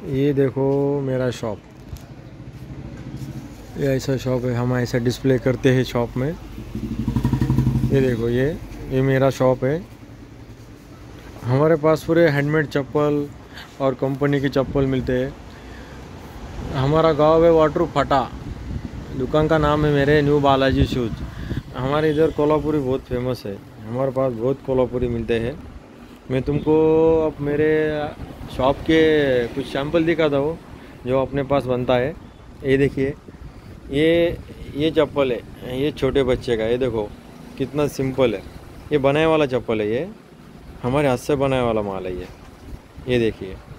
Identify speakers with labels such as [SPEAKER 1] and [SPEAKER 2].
[SPEAKER 1] ये देखो मेरा शॉप, ये ऐसा शॉप है, हम ऐसा डिस्प्ले करते हैं शॉप में। ये देखो ये मेरा शॉप है। हमारे पास पूरे हैंडमेड चप्पल और कंपनी की चप्पल मिलते हैं। हमारा गांव है वाटरू फटा, दुकान का नाम है मेरे न्यू बालाजी शूज़। हमारे इधर कोल्हापुरी बहुत फेमस है, हमारे पास बहुत कोल्हापुरी मिलते हैं। मैं तुमको अब मेरे शॉप के कुछ सैंपल दिखाता हूँ जो अपने पास बनता है। ये देखिए, ये चप्पल है, ये छोटे बच्चे का। ये देखो कितना सिंपल है, ये बनाए वाला चप्पल है, ये हमारे हाथ से बनाने वाला माल है ये देखिए।